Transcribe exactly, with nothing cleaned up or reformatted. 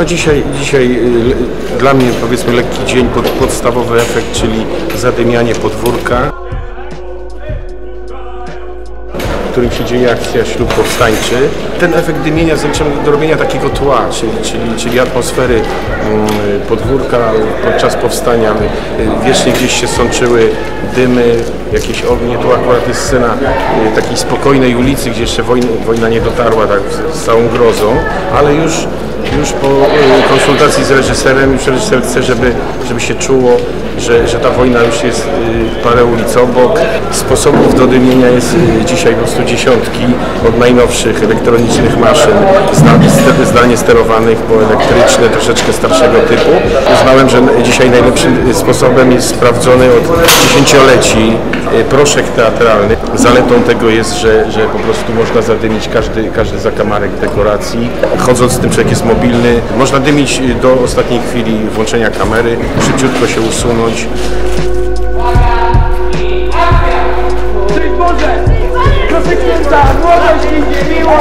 No dzisiaj, dzisiaj y, dla mnie powiedzmy lekki dzień, pod, podstawowy efekt, czyli zadymianie podwórka, w którym się dzieje akcja Ślub Powstańczy. Ten efekt dymienia zaliczamy do robienia takiego tła, czyli, czyli, czyli atmosfery y, podwórka podczas powstania. Y, wiecznie gdzieś się sączyły dymy, jakieś ognie. Tu akurat jest scena y, takiej spokojnej ulicy, gdzie jeszcze wojna, wojna nie dotarła tak z, z całą grozą, ale już Już po konsultacji z reżyserem, już reżyser chce, żeby, żeby się czuło, że, że ta wojna już jest parę ulic obok. Sposobów do dymienia jest dzisiaj po prostu dziesiątki, od najnowszych elektronicznych maszyn, zdalnie sterowanych, po elektryczne, troszeczkę starszego typu. Uznałem, że dzisiaj najlepszym sposobem jest sprawdzony od dziesięcioleci proszek teatralny. Zaletą tego jest, że, że po prostu można zadymić każdy, każdy zakamarek dekoracji. Chodząc z tym, człowiek jest mobilny, można dymić do ostatniej chwili włączenia kamery, szybciutko się usunąć. Szczęść Boże! Proszę księdza, młodość i miłość!